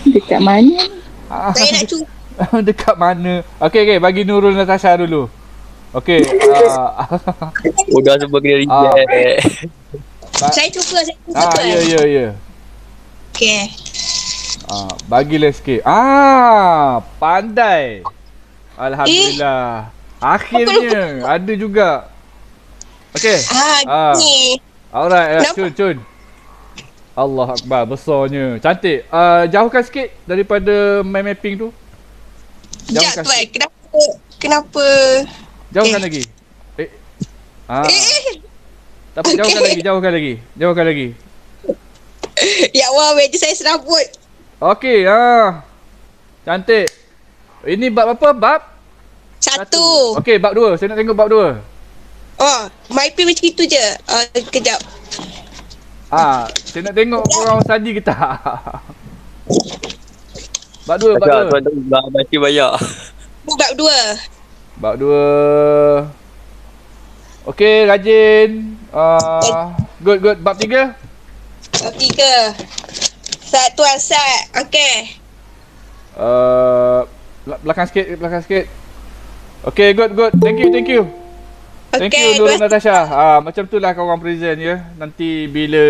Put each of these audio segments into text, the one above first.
Dekat mana? Saya nak cuba. Dekat mana? Okey, bagi Nurul Natasha dulu. Okey. Udah sebab kena reject. Saya cuba tuan. Ya. Okey. Bagilah sikit. Pandai. Alhamdulillah. Akhirnya ada juga. Okey. Ni. Alright, Cun. Allah Akbar, besarnya. Cantik. Jauhkan sikit daripada mind mapping tu. Sekejap tuan, kenapa? Jauhkan lagi. Tak apa, jauhkan lagi. Ya Allah, meja saya serabut. Okey, cantik. Ini bab apa? Bab? 1. Okey, bab 2. Saya nak tengok bab 2. Maipin macam itu je. Kejap. Saya nak tengok korang study ke tak. Bab 2. Tuan tu baca banyak. Bab 2. Bab 2. Okey, rajin. Good. Bab 3. Bab 3. Tuan Sat. Okey. Belakang sikit. Okey, good. Thank you. Thank you Nurul Natasha. Macam tu lah korang present ya. Nanti bila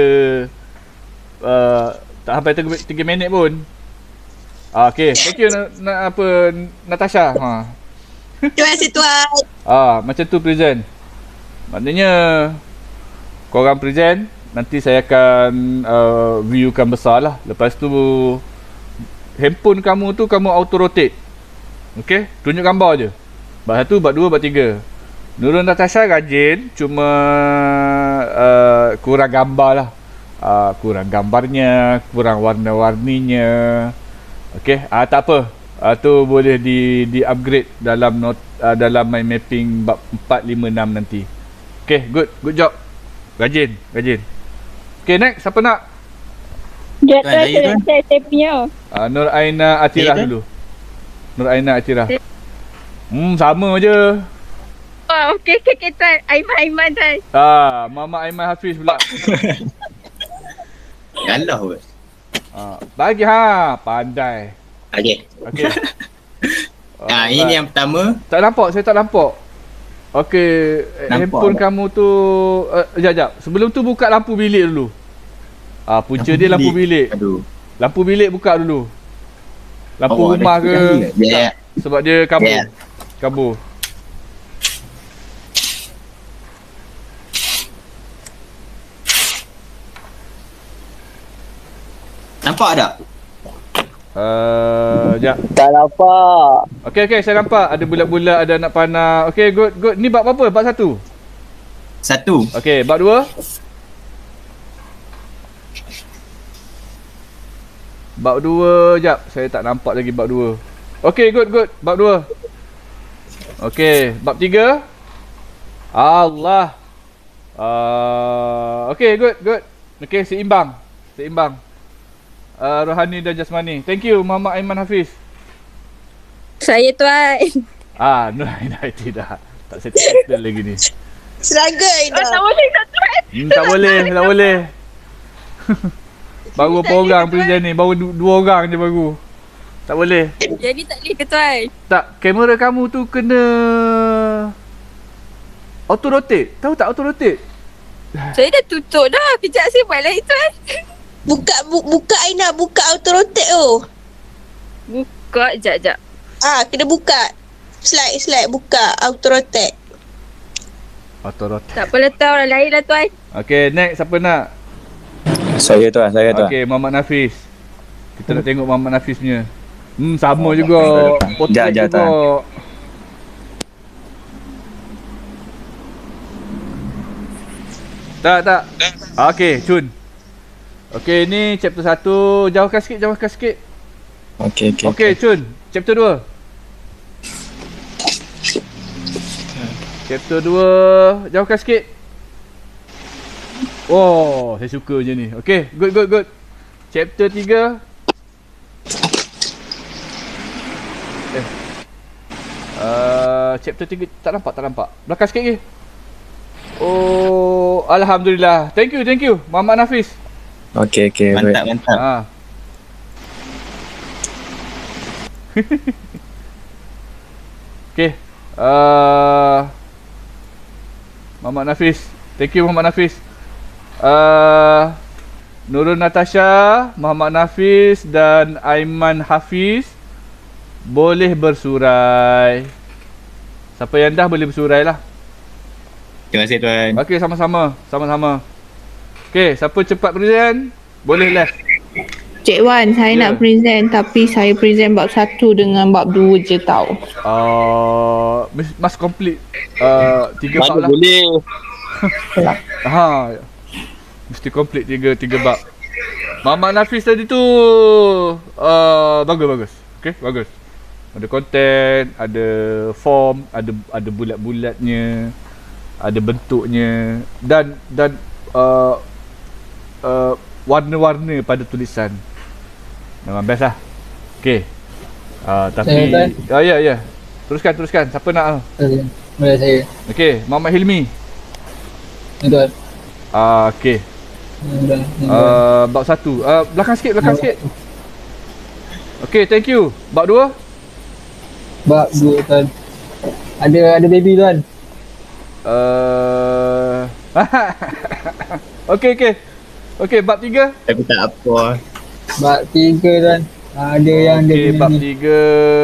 tak sampai 3 minit pun. Okey, thank you Natasha. Terima kasih tuan. Macam tu present. Maknanya korang present, nanti saya akan viewkan besar lah. Lepas tu handphone kamu tu kamu auto rotate. Okey, tunjuk gambar je. Bab 1, bab 2, bab 3. Nurul Natasha rajin, cuma kurang gambar lah. Kurang gambarnya, kurang warna-warninya. Okey, tak apa. Tu boleh di upgrade dalam mind mapping bab 4, 5, 6 nanti. Okey, good job. Rajin. Okey, next siapa nak? Saya punya. Nur Aina Atirah dulu. Nur Aina Atirah. Sama je. Okey, tuan. Aiman tuan. Mama Aiman Hafiz pula. Galah pun. Bagi pandai. Okey. Ini yang pertama. Saya tak nampak. Okey, handphone kamu tu jap. Sebelum tu buka lampu bilik dulu. Punca dia lampu bilik. Aduh. Lampu bilik buka dulu. Lampu rumah ke? Ya. Sebab dia kabur. Nampak tak? Sekejap. Tak nampak. Okey, saya nampak. Ada bulat-bulat, ada anak panah. Okey, good. Ni bab apa? Bab 1? 1. Okey, bab 2? Bab 2, sekejap. Saya tak nampak lagi bab 2. Okey, good. Bab 2. Okey, bab 3? Allah. Okey, good. Okey, seimbang. Rohani dan Jasmani. Thank you Muhammad Aiman Hafiz. Saya tuan. Nur Aina tidak. Tak settle lagi ni. Seragai dah. Tak boleh tuan. Tak boleh. Baru berapa orang present ni? Baru 2 orang je baru. Tak boleh. Jadi tak boleh ke tuan? Tak, kamera kamu tu kena auto rotate. Tahu tak auto rotate? Saya dah tutup dah. Kejap saya buat lagi tuan. Buka Aina, buka auto rotate tu. Buka, jap. Kena buka. Slide buka auto rotate. Tak apalah tuan, orang lain lah tuan. Okey, next siapa nak? Saya tuan. Okey, Muhammad Nafis. Kita nak tengok Muhammad Nafis punya. Sama juga. Potret juga. Tak. Okey, Cun. Okey, ni chapter 1. Jauhkan sikit. Okey, Cun. Chapter 2. Chapter 2. Jauhkan sikit. Oh, saya suka je ni. Okey, good. Chapter 3. Chapter 3 tak nampak. Belakang sikit lagi. Oh, alhamdulillah. Thank you Muhammad Nafis. Okey. Mantap. Okay. Muhammad Nafis. Thank you Muhammad Nafis. Nurul Natasha, Muhammad Nafis dan Aiman Hafiz boleh bersurai. Siapa yang dah boleh bersurai lah. Terima kasih tuan. Okey, sama-sama. Sama-sama. Okey, siapa cepat present, boleh left. Cik Wan, saya Ya. nak present tapi saya present bab 1 dengan bab 2 je tau. Must complete 3 bab Mana lah. boleh. Ha. Mesti complete 3 bab. Muhammad Nafis tadi tu bagus. Okey, bagus. Ada content, ada form, ada bulat-bulatnya, ada bentuknya dan warna-warna pada tulisan. Memang best lah. Okey. Tapi ya. Teruskan. Siapa nak? Boleh saya. Okey, Muhammad Hilmi. Tuan. Okey. Bab 1. Belakang sikit. Okey, thank you. Bab 2. Bab 2 tuan. Ada baby tuan. Okey, bab 3. Tapi tak apa. Bab 3 tuan. Ada yang dia Okey, punya bab ni, 3.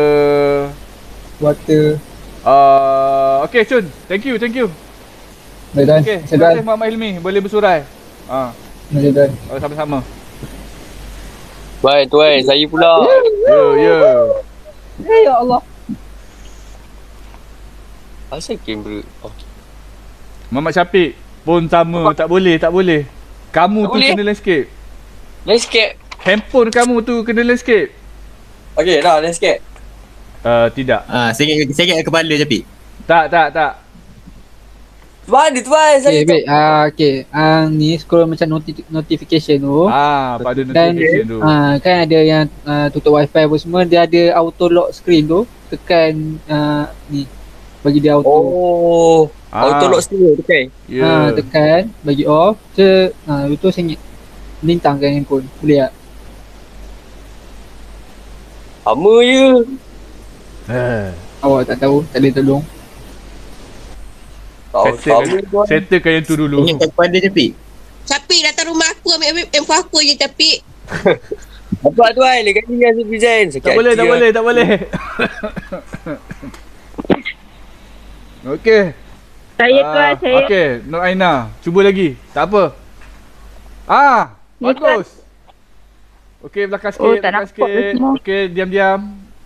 water. Okey, Chun. Thank you. Boleh tuan. Okey, Saya terima tuan. kasih Muhammad Hilmi. Boleh bersurai. Boleh tuan. Sama-sama. Baik tuan, saya pula. Ya. Ya Allah. Asal kamera? Oh. Muhammad Syafiq pun sama. Tak boleh. Kamu Tak tu boleh. kena landscape. Landscape. Handphone kamu tu kena landscape. Okey, dah landscape. Tidak. Saya ingat kepala je Pik. Tak. Mana tuan? Saya Okey, baik. Okey. Ni scroll macam notification tu. Pada Dan notification tu. kan ada yang tutup wifi apa semua, dia ada auto lock screen tu. Tekan ni bagi dia auto. Oh. Auto lock screen okey. Ya. Tekan bagi off. Itu saya lintangkan handphone. Boleh tak? Sama je. Awak tak tahu, tak boleh tolong. Settlekan yang tu dulu. Ingat kepala je Pik. Capik datang rumah aku ambil handphone aku je Capik. Nampak tuan, lepas ni saya present. Tak boleh. Okey. Saya tuan, saya. Okey, Nur Aina. Cuba lagi. Tak apa. Ni Bagus. Okey, belakang sikit. Oh, tak nampak semua. Okey, diam-diam.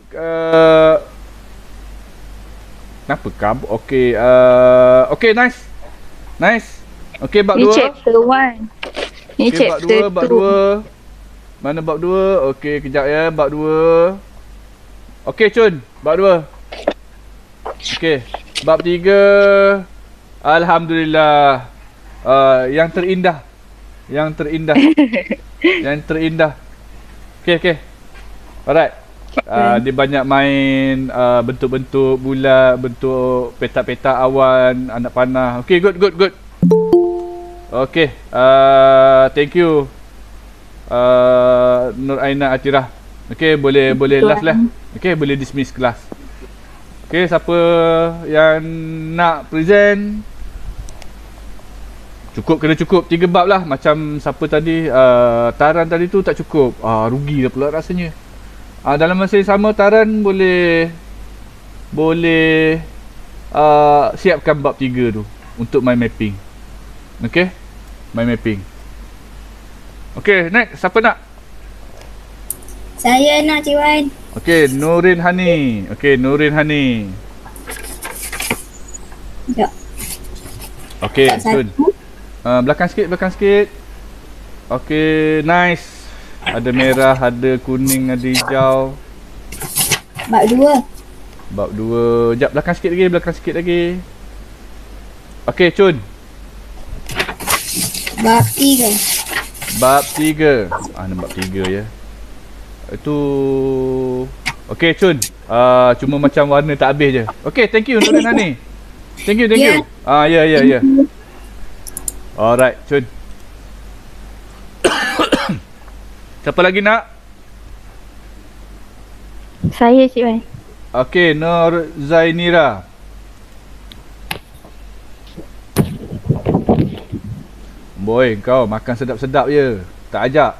Kenapa kabut? Okey, okey, nice. Okey, bab Ni 2. chapter 1. Ni Okey, bab chapter 2, bab 2. Mana bab 2? Okey, kejap ya, bab 2. Okey, Chun, bab 2. Okey, bab 3. Alhamdulillah. Yang terindah. Okey. Alright. Dia banyak main bentuk-bentuk bulat, bentuk petak-petak awan, anak panah. Okey, good. Okey, thank you Nur Aina Atirah. Okey, boleh last lah. Okey, boleh dismiss kelas. Okey, siapa yang nak present? Kena cukup 3 bab lah. Macam siapa tadi, Taran tadi tu tak cukup. Rugi dah pula rasanya. Dalam masa yang sama Taran boleh siapkan bab 3 tu untuk mind mapping. Okey, mind mapping. Okey, next siapa nak? Saya nak Cik Wan. Okey, Nurin Hani. Sekejap. Okey, Tak Sun. satu. Belakang sikit. Okey, nice. Ada merah, ada kuning, ada hijau. Bab 2. Bab 2. Sekejap, belakang sikit lagi. Okey, Chun. Bab 3. Bab 3. Ni bab 3 ya. Itu. Okey, Chun. Cuma macam warna tak habis je. Okey, thank you Nurin Hani. Thank you. Ya. Ya. Alright, Chun. Siapa lagi nak? Saya Cik Wan. Okey, Nur Zainira. Boy, kau makan sedap-sedap je. Tak ajak.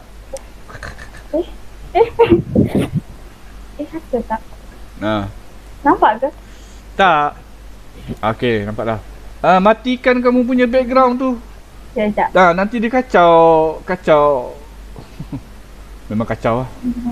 Rasa tak? Nah. Nampak ke? Tak. Okey, nampak dah. Matikan kamu punya background tu. Sekejap. Nanti dia kacau. Memang kacau lah.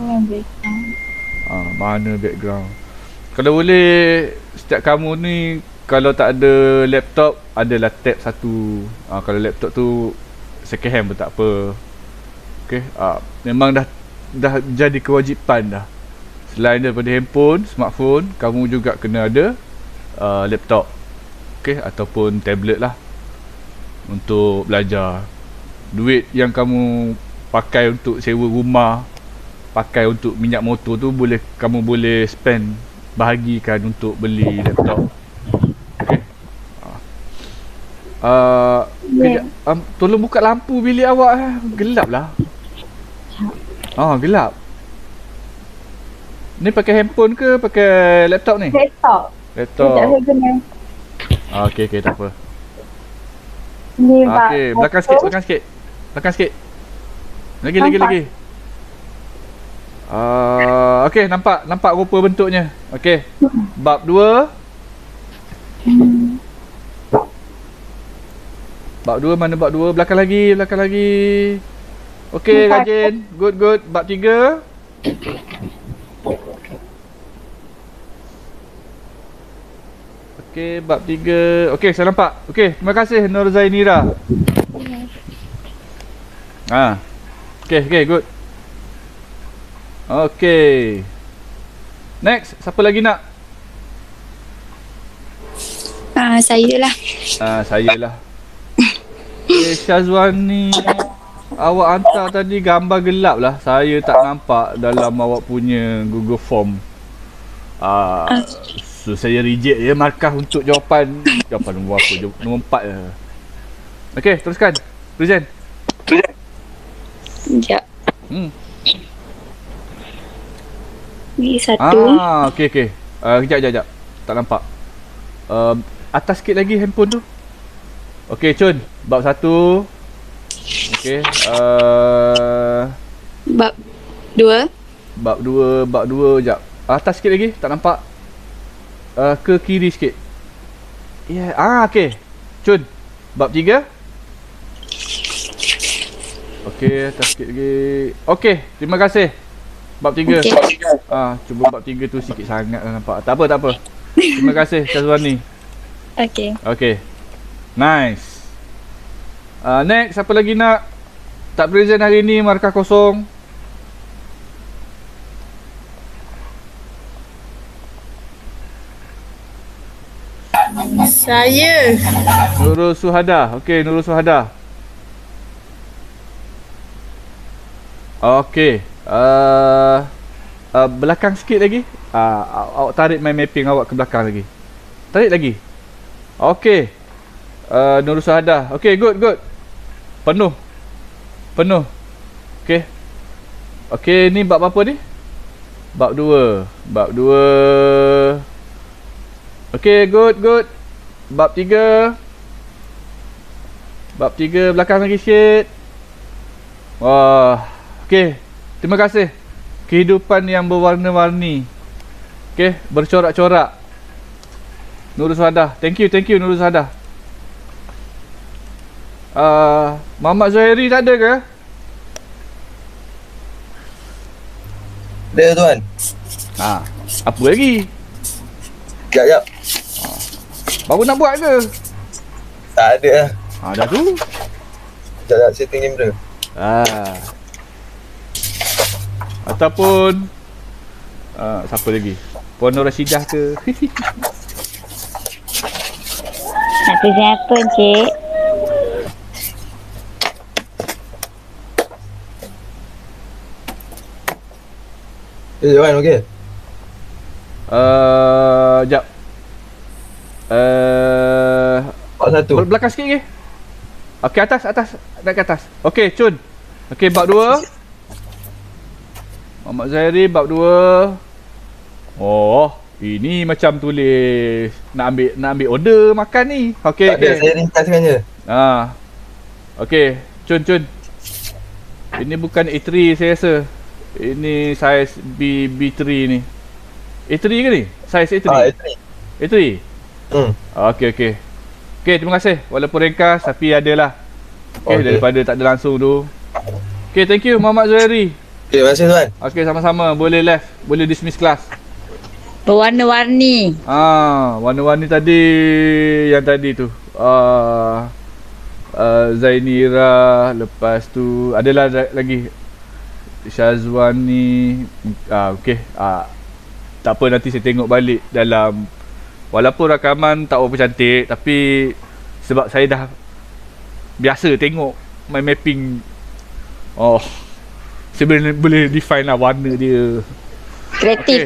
Mana background. Kalau boleh, setiap kamu ni, kalau tak ada laptop, adalah tab satu. Kalau laptop tu second hand pun tak apa. Okay. Memang dah jadi kewajipan dah. Selain daripada handphone, smartphone, kamu juga kena ada laptop. Okay. Ataupun tablet lah. Untuk belajar. Duit yang kamu pakai untuk sewa rumah, pakai untuk minyak motor tu, kamu boleh spend, bahagikan untuk beli laptop. Okay. Tolong buka lampu bilik awak. Gelap lah. Gelap. Ni pakai handphone ke pakai laptop ni? Laptop. Sekejap saya kena. Okey, tak apa. Ni Okey, belakang sikit. Lagi. Okey, nampak rupa bentuknya. Okey. Bab 2. Bab 2 mana bab 2? Belakang lagi. Okey, rajin. Good. Bab 3. Okey, bab 3. Okey, saya nampak. Okey, terima kasih Nur Zainira. Okey, good. Okey. Next, siapa lagi nak? Saya lah. Saya lah. Okay, Syazwani, awak hantar tadi gambar gelap lah. Saya tak nampak dalam awak punya Google Form. So saya reject je markah untuk jawapan nombor apa? Nombor 4 je. Okey, teruskan. Present. Sekejap. Ni satu. Okey. Kejap. Tak nampak. Atas sikit lagi handphone tu. Okey, Chun. Bab 1. Okey. Bab 2. Bab 2 jap. Atas sikit lagi, tak nampak. Ke kiri sikit. Okey. Chun. Bab 3. Okey, atas sikit lagi. Okey, terima kasih. Bab 3. Okay. Cuba bab 3 tu sikit sangat lah nampak. Tak apa. Terima kasih Syazwani. Okey. Nice. Next, siapa lagi nak? Tak present hari ni, markah kosong. Saya. Nurul Suhada. Okey, Nurul Suhada. Okey. Belakang sikit lagi. Awak tarik main mapping awak ke belakang lagi. Tarik lagi. Okey. Nurul Suhada. Okey, good. Penuh. Okey, ni bab apa ni? Bab 2. Okey, good. Bab 3. Belakang lagi sikit. Wah. Okey. Terima kasih. Kehidupan yang berwarna-warni. Okey, bercorak-corak. Nurul Suhada. Thank you Nurul Suhada. Muhammad Zuhairi tak ada ke? Ada tuan. Apa lagi? Sekejap. Baru nak buat ke? Tak ada lah. Dah tu. Sekejap setting kamera. Ataupun siapa lagi? Puan Nur Rashidah ke? Nak present apa, Cik? Wan, okey? Sekejap. Bab 1. Belakang sikit lagi. Okey, atas. Naik ke atas. Okey, Chun. Okey, bab 2. Muhammad Zahiri, bab 2. Oh, ini macam tulis nak ambil order makan ni. Okey, Tak ada, saya ringkaskan je. Okey, Cun. Ini bukan A3 saya rasa. Ini saiz B3 ni. A3 ke ni? Saiz A3. A3. A3. Okey. Okey, terima kasih. Walaupun ringkas tapi adalah. Okey, daripada tak ada langsung tu. Okey, thank you Muhammad Zuhairi. Okey, terima kasih tuan. Okey, sama-sama. Boleh left, boleh dismiss kelas. Berwarna-warni. Warna-warni tadi yang tadi tu. Zainira, lepas tu adalah lagi Syazwani. Okey. Tak apa, nanti saya tengok balik dalam, walaupun rakaman tak apa cantik, tapi sebab saya dah biasa tengok my mapping. Saya boleh define lah warna dia. Kreatif.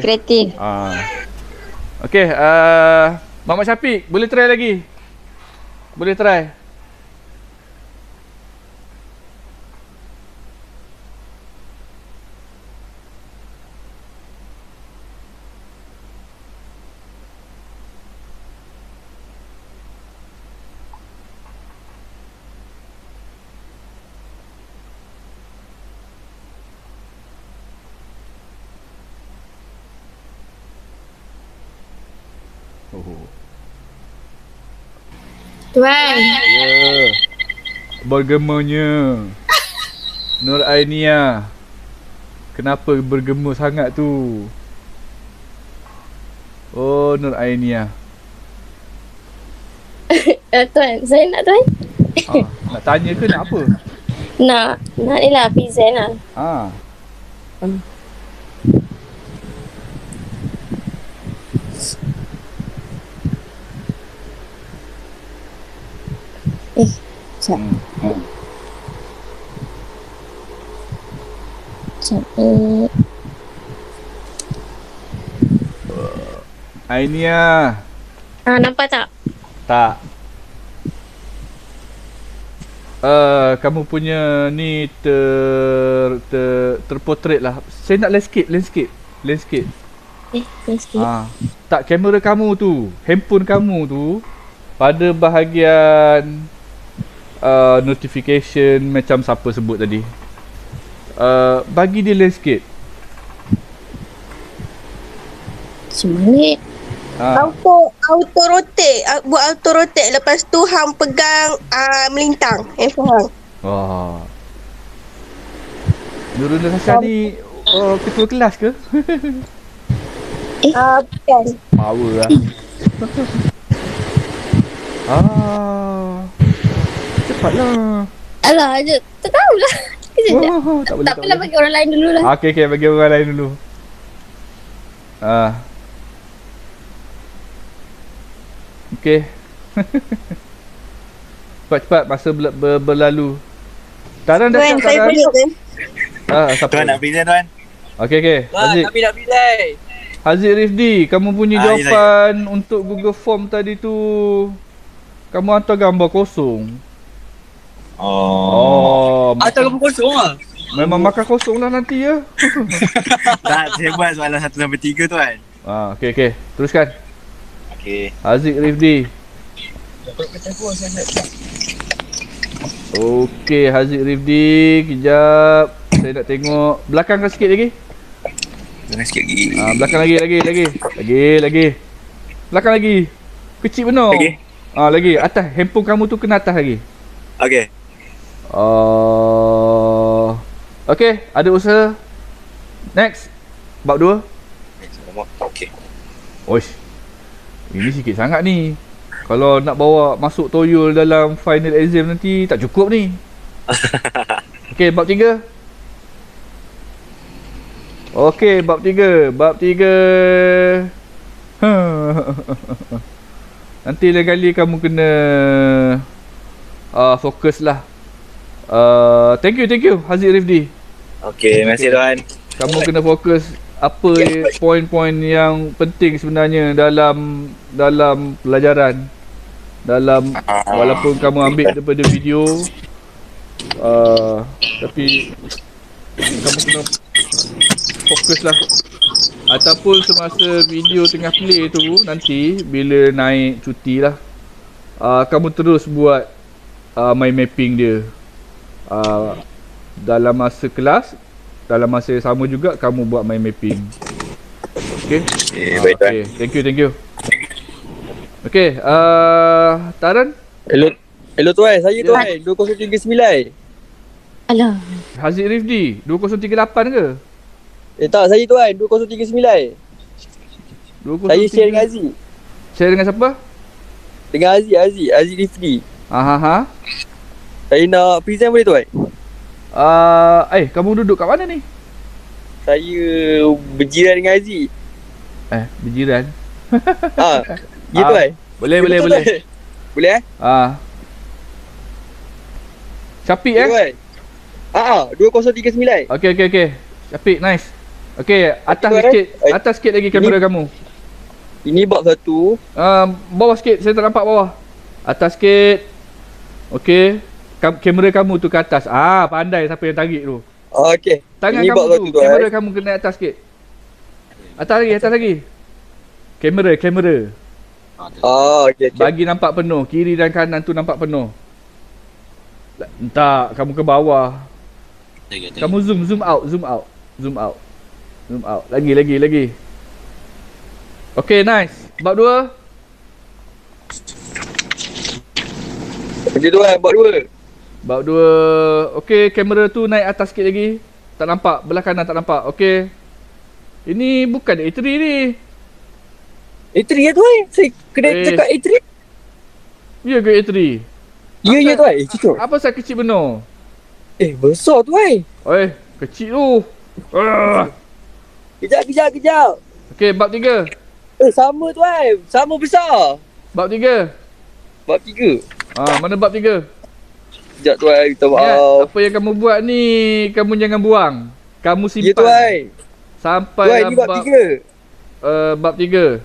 Okey, Muhammad Syafiq, boleh try lagi? Boleh try. Tuan. Ya. Bergemanya Nur Ainia. Kenapa bergema sangat tu? Oh, Nur Ainia. Tuan, saya nak tuan. Nak tanya ke nak apa? Nak ni lah present lah. Cantik. Ainia. Nampak tak? Tak. Kamu punya ni terpotret lah. Saya nak landscape. Landscape. Tak, kamera kamu tu, handphone kamu tu, pada bahagian notification macam siapa sebut tadi, bagi dia landscape. Semangat. Auto rotate. Buat auto rotate. Lepas tu hang pegang melintang. Faham? Nurul Hasan ni ketua kelas ke? Bukan. Power lah. Cepatlah. Alah, tak tahulah. Kejap. Tak boleh. Tak apalah, bagi orang lain dulu lah. Okey, bagi orang lain dulu. Okey. Cepat-cepat masa berlalu. Taran dah Tuan, siap saya Taran? boleh ke? Siapa? Tuan nak present tuan? Okey. Haziq. Tapi nak pilih. Haziq Rifdi, kamu punya jawapan untuk Google Form tadi tu, kamu hantar gambar kosong. Atau kamu kosong lah. Memang makan kosong lah nanti ya. Tak, saya buat soalan 1 sampai 3 tuan. Okey. Teruskan. Okey. Haziq Rifdi. Okey, Haziq Rifdi, kejap. Saya nak tengok belakang sikit lagi. Jangan sikit lagi. Belakang lagi. Belakang lagi. Kecil benar. Lagi. Lagi. Atas. Handphone kamu tu kena atas lagi. Okey. Okey, ada usaha. Next. Bab 2. Okey. Oish. Ini sikit sangat ni. Kalau nak bawa masuk toyol dalam final exam nanti tak cukup ni. Okey, bab 3. Okey, bab 3. Nanti lain kali kamu kena fokus lah. Thank you Haziq Rifdi. Okey, terima kasih tuan. Kamu kena fokus apa poin-poin yang penting sebenarnya dalam pelajaran. Walaupun kamu ambil daripada video, tapi kamu kena fokus lah. ataupun semasa video tengah play tu, nanti bila naik cuti lah, kamu terus buat mind mapping dia. Dalam masa kelas, dalam masa yang sama juga kamu buat mind mapping. Okay? Baik tuan. Okay, thank you. Okay, Taran? Hello tuan, saya tuan 2039. Alah. Haziq Rifdi 2038 ke? Tak, saya tuan 2039. 2038. Saya share dengan Aziz. Share dengan siapa? Dengan Aziz Rifdi. Ha. Saya nak present boleh tuan? Kamu duduk kat mana ni? Saya berjiran dengan Aziz. Berjiran. Ya tuan. Boleh. Boleh Syafiq tuan. 2039. Okay. Syafiq, nice. Okay, atas tuan, sikit. Atas sikit lagi kamera kamu. Ini bab 1. Bawah sikit, saya tak nampak bawah. Atas sikit. Okay. Kamera kamu tu ke atas. Pandai siapa yang tarik tu. Okey. Tangan ini kamu bab tu, 1 tuan. kamera kamu kena atas sikit. Atas lagi. Kamera. Okey. Bagi nampak penuh. Kiri dan kanan tu nampak penuh. Tak, kamu ke bawah. Kamu zoom out. Lagi. Okay, nice. Bab 2. Okey tuan, bab 2. Bab 2. Okay, kamera tu naik atas sikit lagi. Tak nampak, belah kanan tak nampak. Okay. Ini bukan A3 ni. A3 ya tuan. Saya kena cakap A3. Ya ke A3? Ya tuan. Cucuk. Apa saya kecil benar? Besar tuan. Kecil tu. Kejap. Okay, bab 3. Sama tuan. Sama besar. Bab 3. Bab 3. Mana bab 3? Sekejap tuan, minta maaf. Apa yang kamu buat ni, kamu jangan buang. Kamu simpan. Ya tuan. Sampai Tuan, ini bab 3. Bab 3.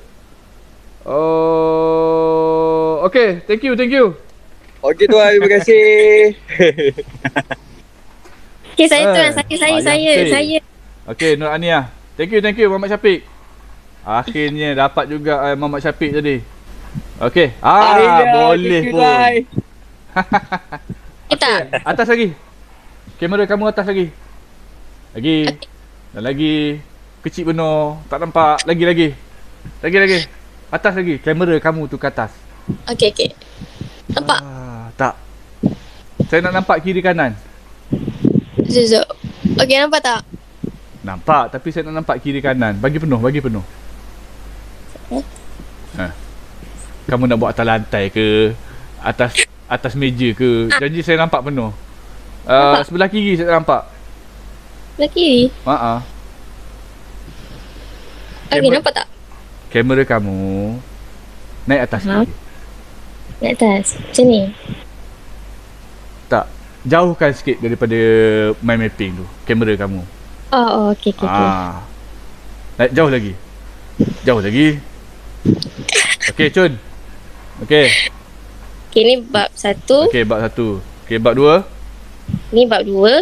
Okay, thank you. Okey tuan, terima kasih. Okay, saya tuan. Saya. Okay, Nur Ania. Thank you Muhammad Syafiq. Akhirnya dapat juga Muhammad Syafiq tadi. Okay. Boleh pun. Tak. Atas lagi. Kamera kamu atas lagi. Dan lagi. Kecil benar. Tak nampak. Lagi. Atas lagi. Kamera kamu tu ke atas. Okay. Nampak? Tak. Saya nak nampak kiri kanan. Sekejap. Okay, nampak tak? Nampak, tapi saya nak nampak kiri kanan. Bagi penuh. Kamu nak buat atas lantai ke? Atas meja ke? Janji saya nampak penuh. Sebelah kiri saya tak nampak. Sebelah kiri? Okay, nampak tak? Kamera kamu naik atas sikit. Naik atas? Macam ni? Tak. Jauhkan sikit daripada mind mapping tu. Kamera kamu. Okay. Naik jauh lagi. Okay, Cun. Okay, ni bab 1. Okay, bab 1. Okay, bab 2. Ni bab 2.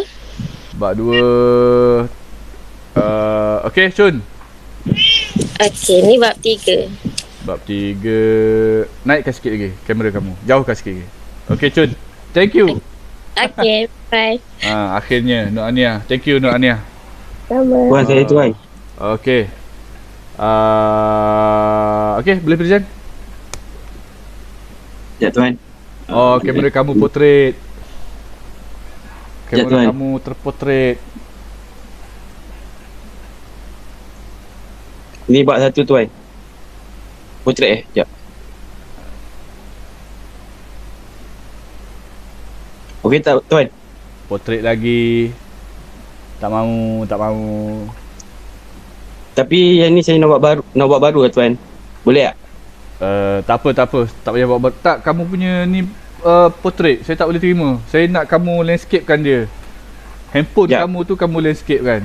Okay, Cun. Okay, ni bab 3. Bab 3. Naikkan sikit lagi kamera kamu. Jauhkan sikit lagi. Okay, Cun. Thank you. Okay, bye. Akhirnya Nur Ania. Thank you Nur Ania. Sama. Tuan saya tuan. Okay. Okay, boleh present? Ya tuan. Kamera kamu portrait. Ya, Kamera tuan. kamu terportrait. Ni bab 1 tuan. Portrait sekejap. Okey tak tuan? Portrait lagi. Tak mau. Tapi yang ni saya nak buat baru lah tuan. Boleh tak? Tak apa. Tak payah buat. Tak, kamu punya ni portrait. Saya tak boleh terima. Saya nak kamu landscapekan dia. Handphone kamu tu kamu landscapekan.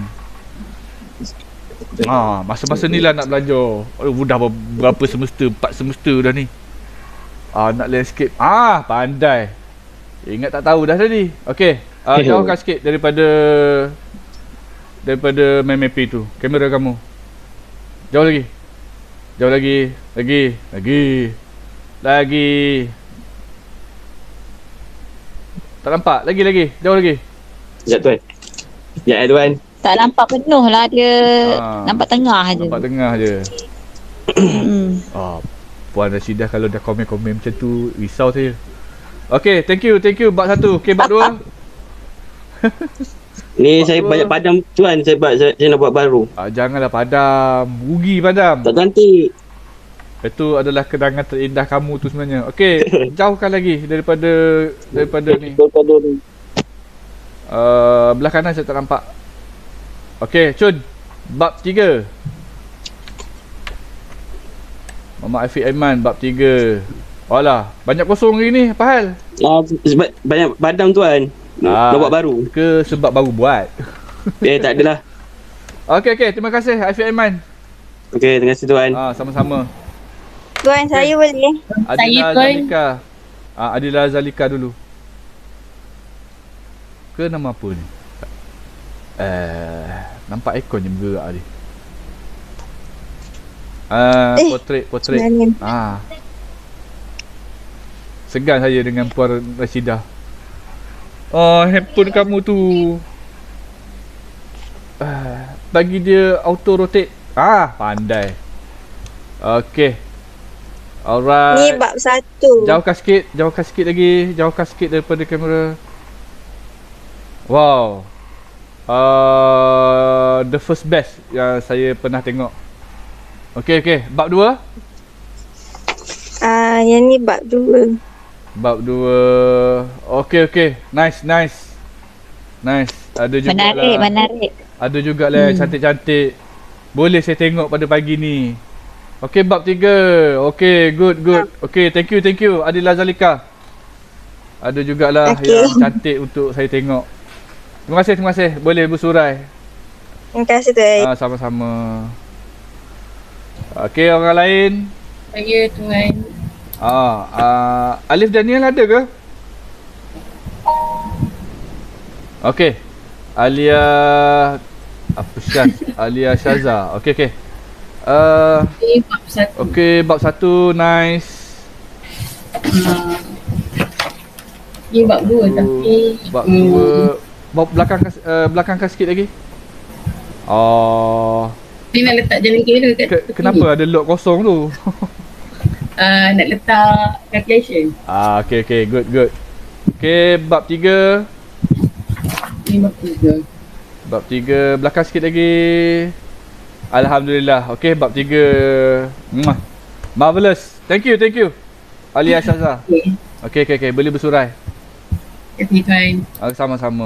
Masa-masa ni lah nak belajar. Dah berapa semester? 4 semester dah ni. Nak landscape. Pandai. Ingat tak tahu dah tadi. Okey. Jauhkan sikit daripada mind mapping tu. Kamera kamu. Jauh lagi. Jauh lagi. Lagi. Tak nampak. Lagi. Jauh lagi. Sekejap tuan. Sekejap tuan. Tak nampak penuh lah dia. Nampak tengah je. Nampak tengah je. Puan Rashidah kalau dah komen-komen macam tu, risau saya. Okay, thank you. Bab 1. Okay, bab 2. Ni saya banyak padam tuan. Saya nak buat baru. Janganlah padam. Rugi padam. Tak cantik. Itu adalah kenangan terindah kamu tu sebenarnya. Okay, jauhkan lagi daripada ni. Belah kanan saya tak nampak. Okay, Cun. Bab 3. Mama Afiq Aiman, bab 3. Alah, banyak kosong hari ni. Apa hal? Sebab banyak padam tuan. Nak buat baru. Ke sebab baru buat? Tak adalah. Okay. Terima kasih Afiq Aiman. Okay, terima kasih tuan. Sama-sama. Tuan, saya boleh. Adila Zalika. Adila Zalika dulu. Ke nama apa ni? Nampak ikon je bergerak ni. Portrait. Segan saya dengan Puan Rashidah. Handphone kamu tu bagi dia auto rotate. Pandai. Okay. Alright. Ni bab 1. Jauhkan sikit lagi. Jauhkan sikit daripada kamera. Wow. The first best yang saya pernah tengok. Okay. Bab 2. Yang ni bab 2. Bab 2. Okay. Nice. Ada juga Menarik. Ada juga lah cantik-cantik. Boleh saya tengok pada pagi ni. Okay, bab 3. Okay, good. Okay, thank you. Adila Zalika. Ada jugalah yang cantik untuk saya tengok. Terima kasih. Boleh bersurai. Terima kasih tuan. Sama-sama. Okay, orang lain. Saya tuan. Alif Daniel ada ke? Okay. Alia Syaza. Okay. Okay, bab 1 nice. Ni bab 2 tapi bab 2 bab belakangkan sikit lagi. Ni nak letak jalan kira kat kenapa ada lot kosong tu? Nak letak calculation. Okay, good. Okay, bab 3. Ni bab 3. Bab 3 belakang sikit lagi. Alhamdulillah. Okay, bab 3. Marvelous. Thank you. Alia Syaza. Okay. Boleh bersurai. Okay, tuan. Sama-sama.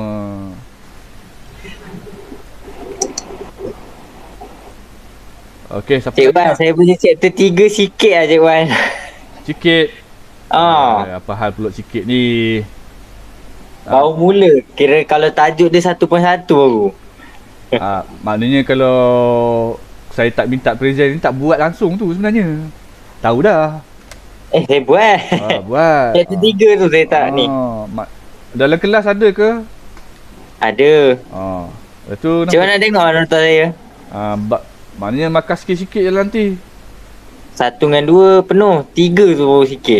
Okay, siapa Cik Wan, saya punya chapter 3 sikit lah Cik Wan. Sikit. Apa hal pula sikit ni? Baru mula. Kira kalau tajuk dia 1.1 baru. Maknanya kalau saya tak minta present ni tak buat langsung tu sebenarnya. Tahu dah. Saya buat. Buat. Chapter 3 tu saya tak ni. Dalam kelas ada ke? Ada. Lepas tu Cik Wan nak tengok nonton saya. Maknanya makan sikit-sikit je nanti. 1 dengan 2 penuh. 3 tu baru sikit.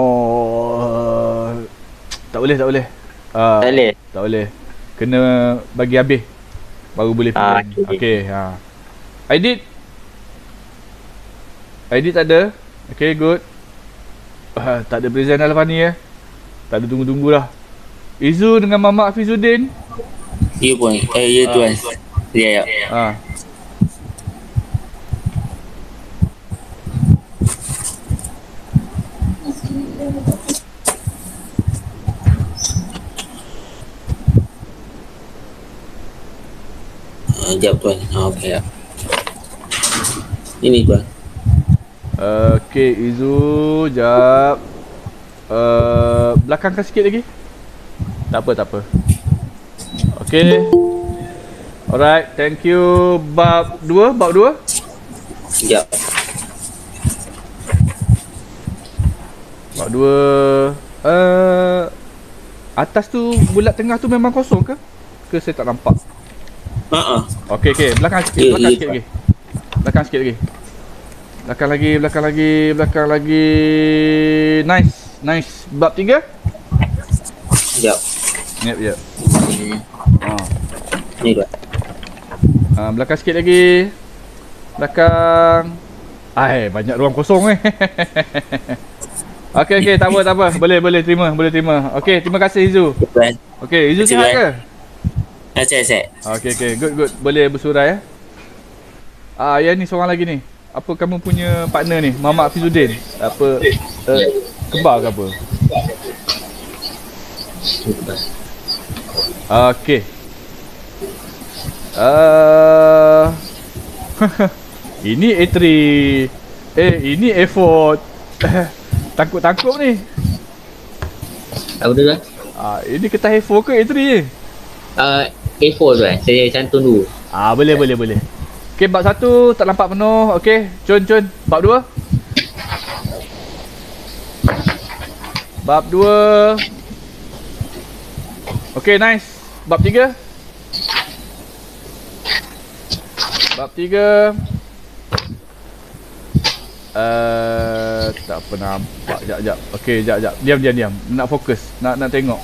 Tak boleh. Tak boleh. Kena bagi habis baru boleh present. Okay. Edit tak ada. Okay, good. Tak ada present dah lepas ni tak ada tunggu-tunggu lah. Izu dengan Mama Hafizuddin. Ya puan. Ya tuan. Ya. Sekejap tuan. Okey. Ini tuan. Okay, Izu, jap. Belakangkan sikit lagi. Tak apa. Okay. Alright, thank you. Bab 2. Sekejap. Bab 2. Atas tu, bulat tengah tu memang kosong ke? Ke saya tak nampak? Okay. Belakang sikit lagi. Belakang sikit lagi. Belakang lagi. Nice. Bab 3? Sekejap. Yep. Ni Tuan. Belakang sikit lagi. Belakang. Banyak ruang kosong Okey, tak apa. Boleh terima. Okey, terima kasih Izu. Tuan. Okey, Izu Terima sihat ke? Sihat. Okey, good. Boleh bersurai yang ni seorang lagi ni. Apa kamu punya partner ni? Mamat Fizuddin. Apa kembar ke apa? Okey. Ini A3. Ini A4. Tangkup ni. Apa tu Tuan? Ini kertas A4 ke A3 je? A4 Tuan. Saya cantum dulu. Boleh. Okey, bab 1 tak nampak penuh. Okey, Cun. Bab 2. Bab 2. Okey, nice. Bab 3. Tak apa nampak. Sekejap. Okey, sekejap. Diam. Nak fokus. Nak tengok.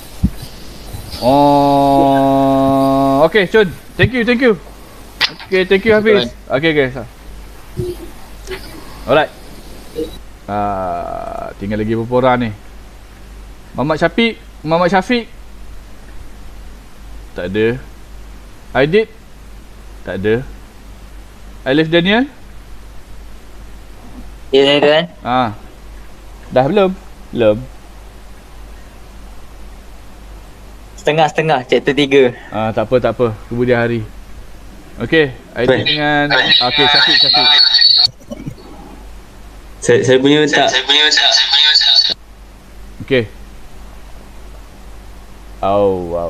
Okey, Cun. Thank you. Okay, thank you Hafiz. Okay. Alright. Tinggal lagi beberapa orang ni. Muhammad Syafiq. Tak ada. Aidit. Tak ada. Alif Daniel. Ya Tuan. Dah belum? Belum. Setengah chapter 3. Tak apa. Kemudian hari. Okey, Aidit dengan Syafiq. Saya punya tak. Okey. Wow.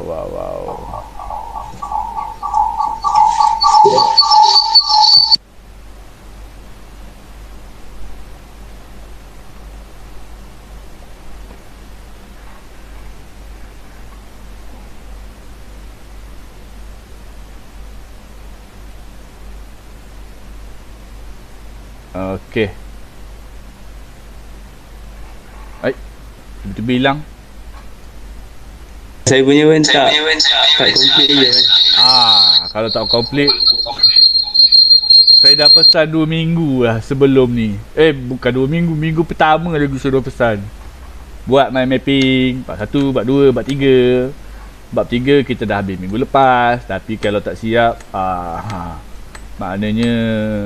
Okey. Tiba-tiba hilang. Saya punya pun tak complete je. Kalau tak complete, saya dah pesan 2 minggu lah sebelum ni. Bukan 2 minggu. Minggu pertama lagi saya dah pesan. Buat mind mapping. Bab 1, bab 2, bab 3. Bab 3 kita dah habis minggu lepas. Tapi kalau tak siap, maknanya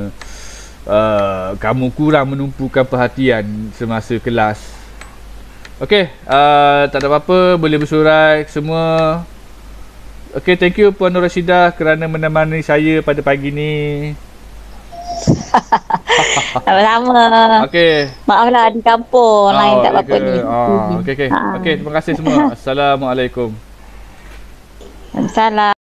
kamu kurang menumpukan perhatian semasa kelas. Okey, tak ada apa-apa, boleh bersurai semua. Okey, thank you Puan Nur Rashidah kerana menemani saya pada pagi ni. Sama-sama. Okey. Maaflah di kampung lain tak apa-apa ni. Okey, terima kasih semua. Assalamualaikum. Salam.